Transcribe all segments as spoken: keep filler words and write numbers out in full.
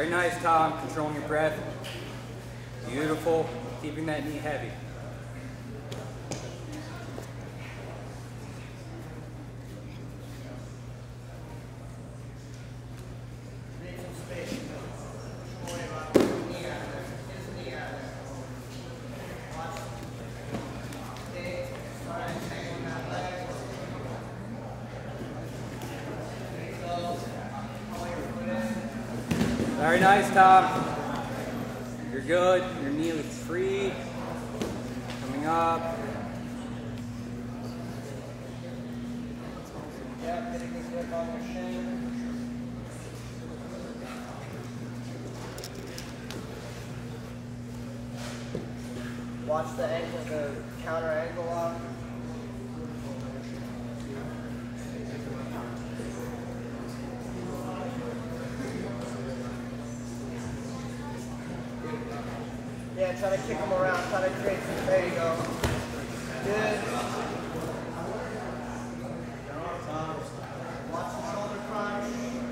Very nice, Tom. Controlling your breath. Beautiful. Keeping that knee heavy. Very nice, Tom. You're good. Your knee is free. Coming up. Yep, getting the grip on your shin. Watch the angle, the counter angle lock. Yeah, try to kick them around, try to create some, there you go. Good. Watch the shoulder crunch.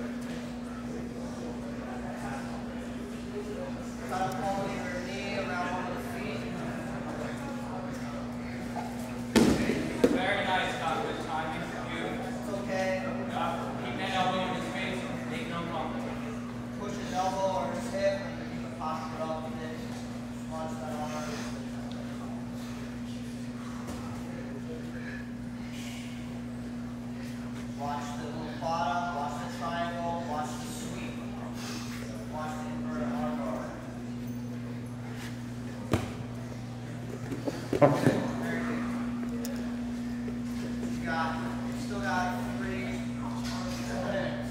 Try to pull your knee around one of the feet. Very nice, Tom. Good timing for you. It's okay. Yeah. Keep that elbow in his face. Take no problem. Push his elbow or his hip, and keep the posture up with it. Watch that arm. Watch the little bottom, watch the triangle, watch the sweep. Watch the inverted arm bar. Very good. You got, you still got three minutes.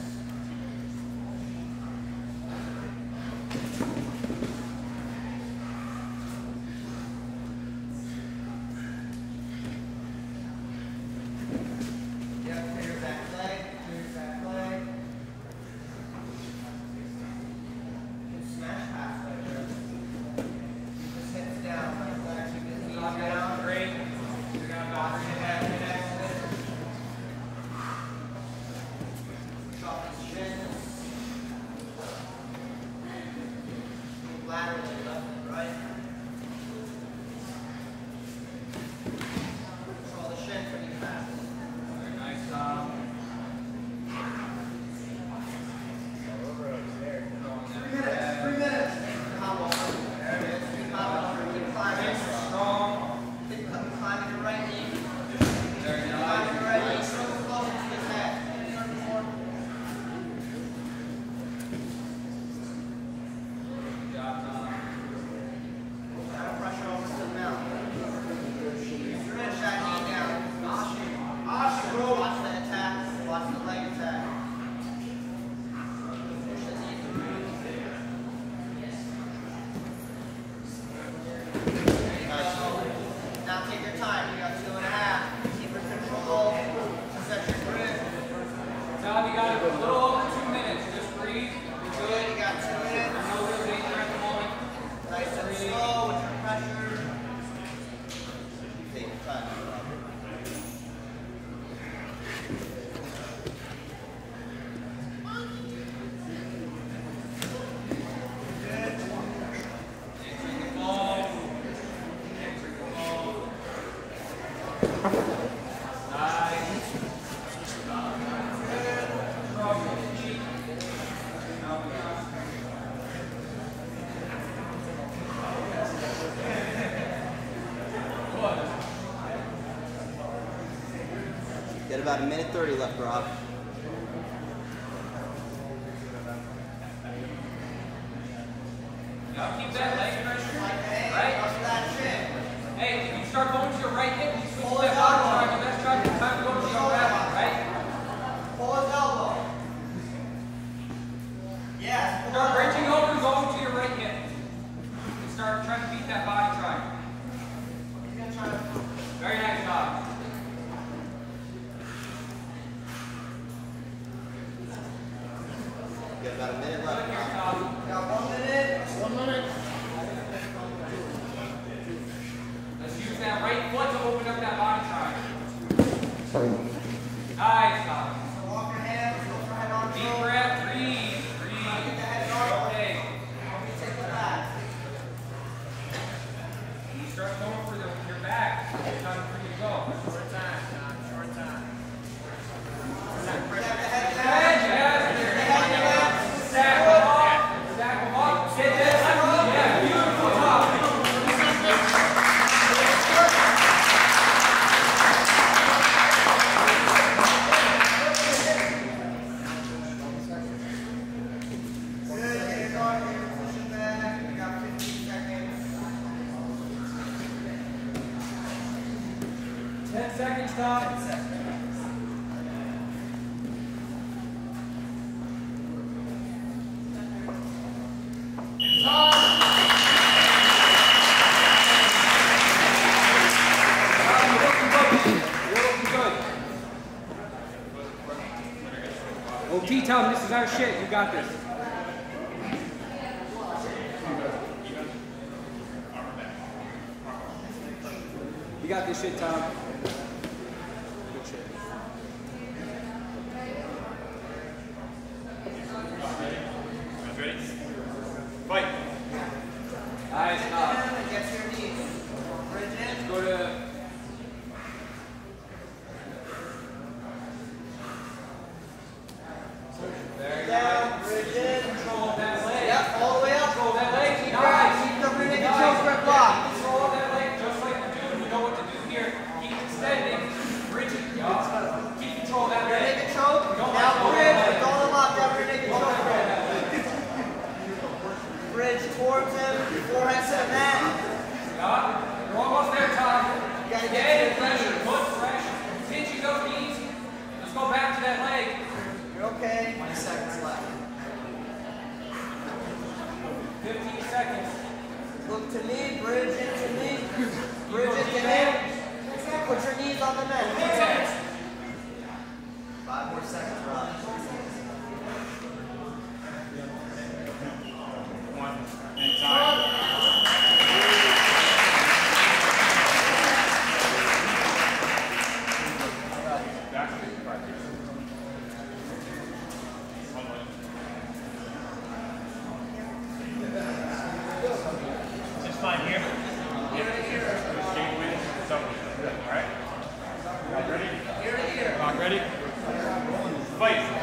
Laterally, left and right. Control the shin pretty fast. Very nice, Tom. Three minutes, three minutes. Combo. There it is. Keep climbing. Keep climbing. Strong. Keep climbing your right knee. Very Keep nice. climbing your right knee. Circle closer to his head. Circle forward. Good job, Tom. Pressure over to the mount. Stretch that knee down. Watch the attack. Watch the leg attack. Push the knee through. Now take your time. You got two and a half. Keep your control. Set your grip. Tom, you got a little over two minutes. Just breathe. You're Good. You got two minutes. No real danger at the moment. Nice and slow with your pressure. Take your time. Got about a minute thirty left, Rob. Now keep that leg pressure. Right? Up to that chin. Hey, if you start going to your right hip, you switch Pull that his bottom elbow. triangle. Let's try to time to go to your left, right? Pull his elbow. Yes. Pull Start his reaching elbow. over and going to your right hip. And start trying to beat that body triangle. He's gonna try to- Very nice job. Got about a minute left. Good here, Tom. Got one minute. One minute. Let's use that right foot to open up that body triangle. Nice, Tom. So walk your hands, go for head on Deep through. breath, breathe, breathe. Get the head on. Okay. Ten seconds, Tom. Ten seconds. O T, Tom, this is our shit. You got this. You got this shit, Tom. Good shit. Ready? Fight. Nice, Tom. Get to your knees. Bridge in. Go to... Very Down. nice. Bridge in. Control that leg. Yep, all the way up. Control that leg. Keep Nice. right. Keep the rear naked Nice. choke grip lock. Control that leg just like you do. You know what to do here. Keep extending. Bridge it. Yup. Keep control of that Rear leg. naked choke. Don't Now let go of bridge. that leg. With all the lock down. Rear naked choke grip. Bridge towards him. Forehead to the mat. Yup. You're almost there, Tom. You gotta Get get in to your pressure. knees. Put pressure. Pinching those knees. Let's go back to that leg. You're okay. twenty seconds left. fifteen seconds. Look to knee. Bridge into knee. Bridge into knee. Put your knees on the mat. Five more seconds, Rob. One. And time. Back. One more. It's fine here. Here to here. Skate with it. So, all right. Guys ready? Here to here. Rock ready? Fight.